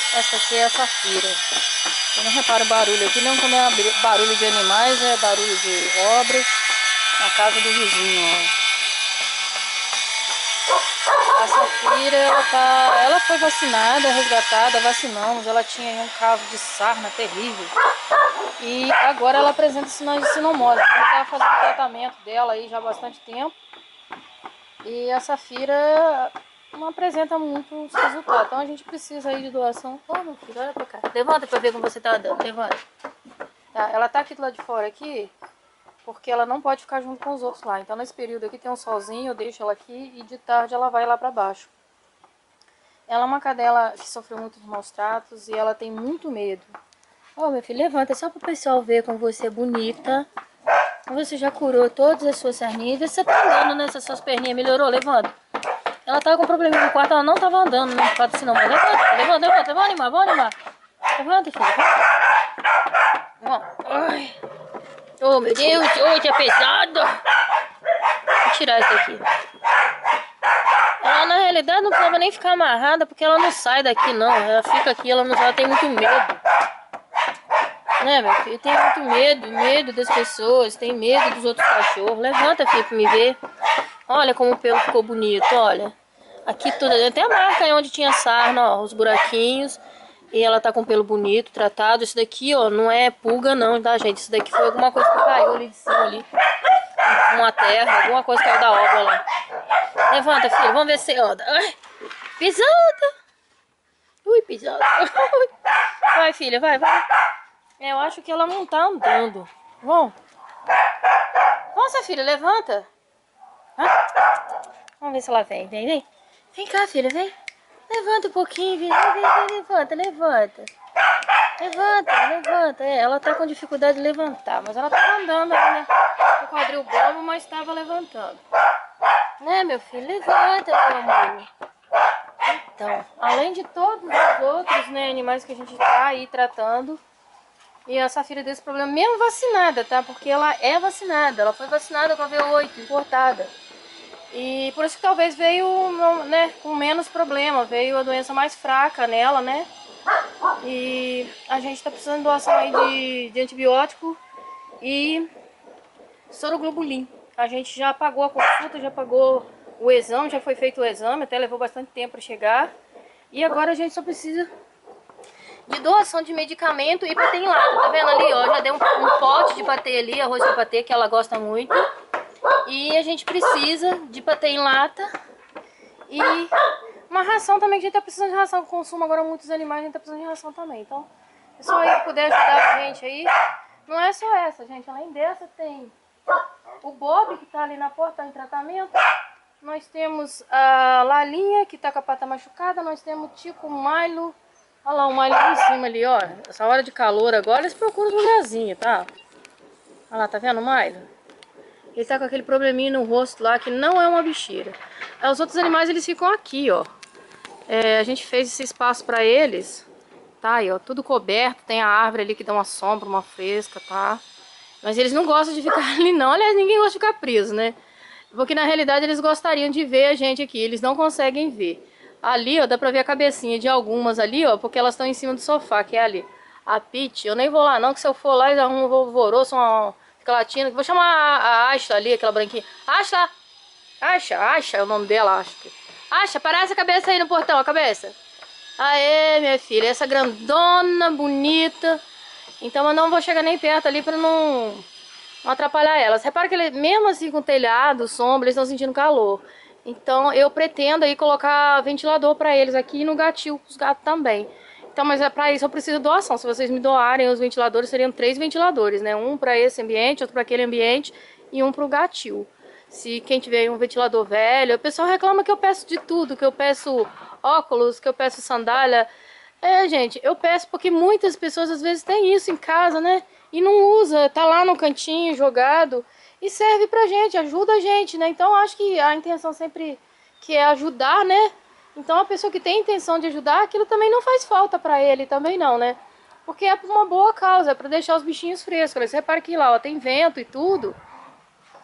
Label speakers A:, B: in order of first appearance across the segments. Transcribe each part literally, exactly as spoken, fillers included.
A: Essa aqui é a safira. Eu não reparo o barulho aqui, não, como é barulho de animais, é barulho de obras na casa do vizinho, ó. A safira, ela, tá, ela foi vacinada, resgatada, vacinamos. Ela tinha um caso de sarna terrível. E agora ela apresenta sinais de sinomose. Ela estava fazendo o tratamento dela aí já há bastante tempo. E a safira não apresenta muitos resultados. Então a gente precisa aí de doação. Ô, meu filho, olha pra cá. Levanta pra ver como você tá andando. Levanta. Tá, ela tá aqui do lado de fora aqui, porque ela não pode ficar junto com os outros lá. Então nesse período aqui tem um solzinho, eu deixo ela aqui e de tarde ela vai lá pra baixo. Ela é uma cadela que sofreu muitos maus tratos e ela tem muito medo. Ô, oh, meu filho, levanta só pro pessoal ver como você é bonita. Você já curou todas as suas sarninhas. Você tá andando nessas suas perninhas, melhorou? Levanta. Ela tava com problema no quarto, ela não tava andando no quarto assim não. Mas levanta, levanta, levanta, vamos animar, vamos animar. Levanta, filho, levanta. Ai. Oh, meu Deus, hoje é pesado. Vou tirar isso aqui. Ela, na realidade, não precisava nem ficar amarrada, porque ela não sai daqui, não. Ela fica aqui, ela, não, ela tem muito medo. Né, meu filho? Tem muito medo, medo das pessoas, tem medo dos outros cachorros. Levanta, filho, pra me ver. Olha como o pelo ficou bonito, olha. Aqui tudo, até a marca aí onde tinha sarna, ó, os buraquinhos. E ela tá com pelo bonito, tratado. Isso daqui, ó, não é pulga não, tá, gente? Isso daqui foi alguma coisa que caiu ali de cima, ali. Uma terra, alguma coisa que caiu da obra lá. Levanta, filho, vamos ver se você anda. Ai, pisada. Ui, pisada. Vai, filha, vai, vai. Eu acho que ela não tá andando. Bom. Nossa, filha, levanta. Hã? Vamos ver se ela vem, vem, vem. Vem cá, filha, vem. Levanta um pouquinho, vem, vem, vem, levanta, levanta. Levanta, levanta. É, ela tá com dificuldade de levantar, mas ela tá andando aí, né? O quadril bombo, mas tava levantando. Né, meu filho? Levanta, meu amor. Então, além de todos os outros, né, animais que a gente tá aí tratando, e a safira desse problema, mesmo vacinada, tá? Porque ela é vacinada, ela foi vacinada com a V oito, importada. E por isso que talvez veio, né, com menos problema, veio a doença mais fraca nela, né? E a gente tá precisando de doação aí de, de antibiótico e soroglobulin. A gente já pagou a consulta, já pagou o exame, já foi feito o exame, até levou bastante tempo para chegar. E agora a gente só precisa de doação de medicamento e patê em lata, tá vendo ali, ó? Já deu um, um pote de patê ali, arroz de patê, que ela gosta muito. E a gente precisa de patê em lata e uma ração também, que a gente tá precisando de ração. Consumo agora muitos animais, a gente tá precisando de ração também. Então, pessoal aí que puder ajudar a gente aí. Não é só essa, gente. Além dessa tem o Bob, que tá ali na porta, tá em tratamento. Nós temos a Lalinha, que tá com a pata machucada. Nós temos o Tico, o Milo. Olha lá o Milo lá em cima ali, ó. Essa hora de calor agora, eles procuram os lugarzinhos, tá? Olha lá, tá vendo o Milo? Ele tá com aquele probleminha no rosto lá, que não é uma bicheira. Aí, os outros animais, eles ficam aqui, ó. É, a gente fez esse espaço pra eles. Tá aí, ó, tudo coberto. Tem a árvore ali que dá uma sombra, uma fresca, tá? Mas eles não gostam de ficar ali, não. Aliás, ninguém gosta de ficar preso, né? Porque, na realidade, eles gostariam de ver a gente aqui. Eles não conseguem ver. Ali, ó, dá pra ver a cabecinha de algumas ali, ó, porque elas estão em cima do sofá, que é ali. A Pete, eu nem vou lá não, que se eu for lá, eles arrumam um alvoroço, uma... fica latindo. Vou chamar a, a Asha ali, aquela branquinha. Asha! Asha, Asha é o nome dela, acho que. Asha, parece a cabeça aí no portão, a cabeça. Aê, minha filha, essa grandona, bonita. Então eu não vou chegar nem perto ali pra não, não atrapalhar elas. Repara que ele, mesmo assim com telhado, sombra, eles estão sentindo calor. Então eu pretendo aí colocar ventilador pra eles aqui no gatil, os gatos também. Então, mas é pra isso eu preciso de doação. Se vocês me doarem os ventiladores, seriam três ventiladores, né? Um pra esse ambiente, outro pra aquele ambiente e um pro gatil. Se quem tiver um ventilador velho, o pessoal reclama que eu peço de tudo, que eu peço óculos, que eu peço sandália. É, gente, eu peço porque muitas pessoas às vezes têm isso em casa, né? E não usa, tá lá no cantinho jogado. E serve pra gente, ajuda a gente, né? Então acho que a intenção sempre que é ajudar, né? Então a pessoa que tem a intenção de ajudar, aquilo também não faz falta pra ele também não, né? Porque é por uma boa causa, é pra deixar os bichinhos frescos. Você repara que lá, ó, tem vento e tudo.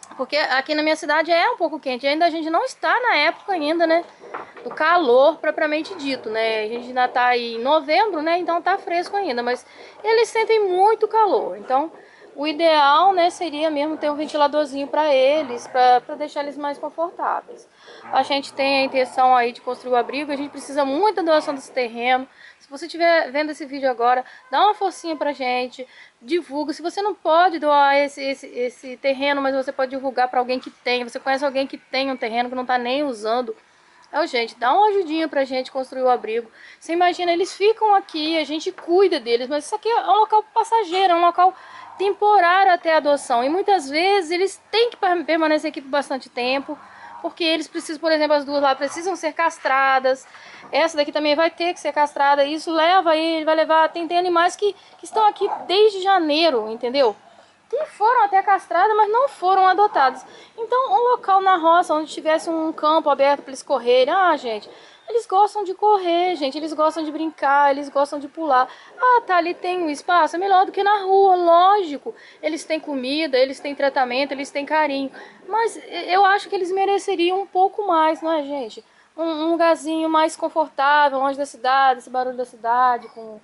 A: Porque aqui na minha cidade é um pouco quente, ainda a gente não está na época ainda, né, do calor propriamente dito, né? A gente ainda tá aí em novembro, né? Então tá fresco ainda, mas eles sentem muito calor. Então, o ideal, né, seria mesmo ter um ventiladorzinho para eles, para deixar eles mais confortáveis. A gente tem a intenção aí de construir o abrigo, a gente precisa muito da doação desse terreno. Se você estiver vendo esse vídeo agora, dá uma forcinha pra gente, divulga. Se você não pode doar esse, esse, esse terreno, mas você pode divulgar para alguém que tem, você conhece alguém que tem um terreno que não tá nem usando, é, gente, dá uma ajudinha pra gente construir o abrigo. Você imagina, eles ficam aqui, a gente cuida deles, mas isso aqui é um local passageiro, é um local temporário até a adoção. E muitas vezes eles têm que permanecer aqui por bastante tempo, porque eles precisam, por exemplo, as duas lá precisam ser castradas. Essa daqui também vai ter que ser castrada. E isso leva aí, vai levar... Tem, tem animais que, que estão aqui desde janeiro, entendeu? Que foram até castradas, mas não foram adotados. Então, um local na roça onde tivesse um campo aberto para eles correrem. Ah, gente, eles gostam de correr, gente. Eles gostam de brincar, eles gostam de pular. Ah, tá, ali tem um espaço. É melhor do que na rua, lógico. Eles têm comida, eles têm tratamento, eles têm carinho. Mas eu acho que eles mereceriam um pouco mais, não é, gente? Um, um lugarzinho mais confortável, longe da cidade, esse barulho da cidade, com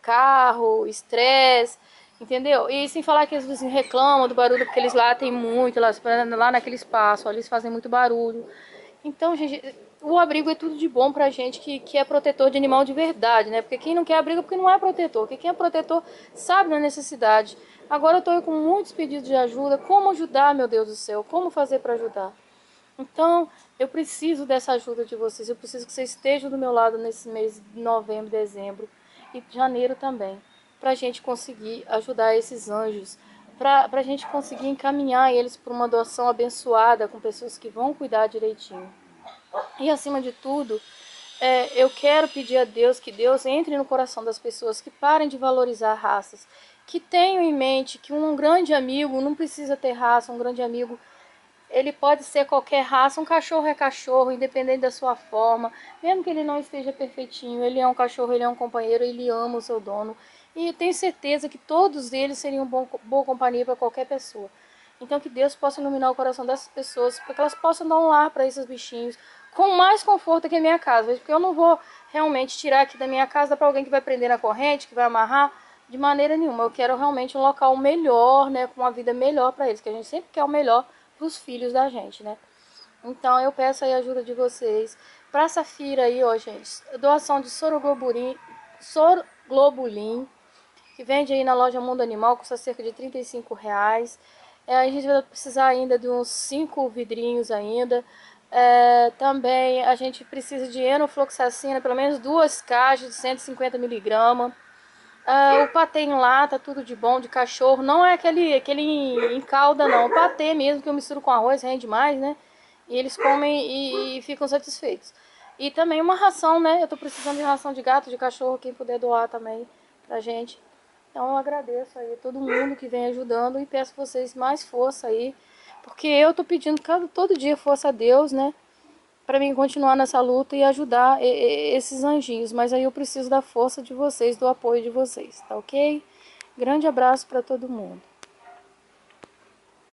A: carro, estresse. Entendeu? E sem falar que eles vizinhos reclamam do barulho, porque eles lá tem muito, lá, lá naquele espaço, eles fazem muito barulho. Então, gente, o abrigo é tudo de bom pra gente que, que é protetor de animal de verdade, né? Porque quem não quer abrigo é porque não é protetor. Porque quem é protetor sabe da necessidade. Agora eu tô com muitos pedidos de ajuda. Como ajudar, meu Deus do céu? Como fazer pra ajudar? Então, eu preciso dessa ajuda de vocês. Eu preciso que vocês estejam do meu lado nesse mês de novembro, dezembro e janeiro também, para a gente conseguir ajudar esses anjos, para a gente conseguir encaminhar eles para uma adoção abençoada, com pessoas que vão cuidar direitinho. E acima de tudo, é, eu quero pedir a Deus que Deus entre no coração das pessoas, que parem de valorizar raças, que tenham em mente que um grande amigo não precisa ter raça, um grande amigo ele pode ser qualquer raça, um cachorro é cachorro, independente da sua forma, mesmo que ele não esteja perfeitinho, ele é um cachorro, ele é um companheiro, ele ama o seu dono. E eu tenho certeza que todos eles seriam bom, boa companhia para qualquer pessoa. Então que Deus possa iluminar o coração dessas pessoas, para que elas possam dar um lar para esses bichinhos, com mais conforto que a minha casa. Porque eu não vou realmente tirar aqui da minha casa para alguém que vai prender na corrente, que vai amarrar, de maneira nenhuma. Eu quero realmente um local melhor, né, com uma vida melhor para eles, que a gente sempre quer o melhor para os filhos da gente, né? Então eu peço aí a ajuda de vocês. Pra essa fira aí, ó, gente, doação de soroglobulin, soroglobulin, que vende aí na loja Mundo Animal, custa cerca de trinta e cinco reais. É, a gente vai precisar ainda de uns cinco vidrinhos ainda. É, também a gente precisa de enofloxacina, pelo menos duas caixas de cento e cinquenta miligramas. Uh, o patê em lata, tudo de bom, de cachorro. Não é aquele, aquele em calda, não. O patê mesmo, que eu misturo com arroz, rende mais, né? E eles comem e, e ficam satisfeitos. E também uma ração, né? Eu tô precisando de ração de gato, de cachorro, quem puder doar também pra gente. Então eu agradeço aí a todo mundo que vem ajudando e peço a vocês mais força aí. Porque eu tô pedindo cada, todo dia força a Deus, né? Para mim continuar nessa luta e ajudar esses anjinhos. Mas aí eu preciso da força de vocês, do apoio de vocês, tá ok? Grande abraço para todo mundo.